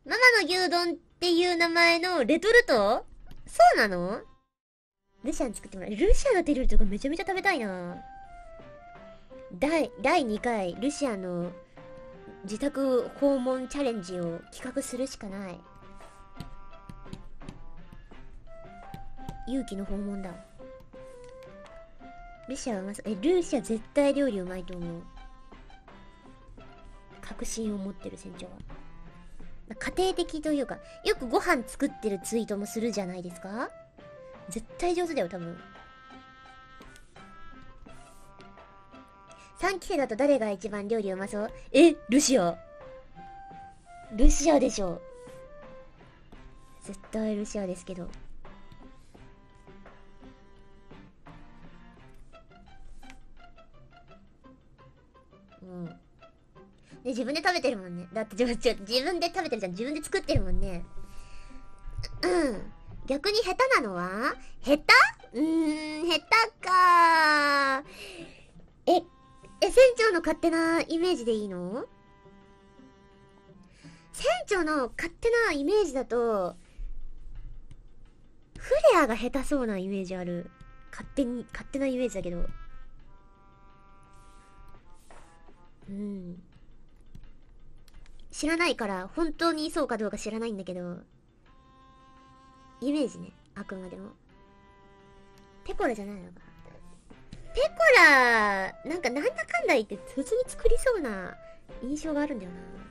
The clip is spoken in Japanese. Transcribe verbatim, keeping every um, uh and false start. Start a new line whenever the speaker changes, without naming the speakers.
ママの牛丼っていう名前のレトルト？そうなの？ルシアン作ってもらう。ルシアンが出るとかめちゃめちゃ食べたいな。第、だいにかい、ルシアンの自宅訪問チャレンジを企画するしかない。勇気の訪問だ。ルシアうまそう。え、ルシア絶対料理うまいと思う。確信を持ってる船長は。家庭的というか、よくご飯作ってるツイートもするじゃないですか？絶対上手だよ、多分。さんきせだと誰が一番料理うまそう？え、ルシア。ルシアでしょ。絶対ルシアですけど。うん。で、自分で食べてるもんね。だって自分、自分で食べてるじゃん。自分で作ってるもんね。うん。逆に下手なのは下手？うーん、下手かー。え、え、船長の勝手なイメージでいいの？船長の勝手なイメージだと、フレアが下手そうなイメージある。勝手に、勝手なイメージだけど。うん。知らないから、本当にそうかどうか知らないんだけど、イメージね。あくまでも。ペコラじゃないのか。ペコラ、なんかなんだかんだ言って普通に作りそうな印象があるんだよな。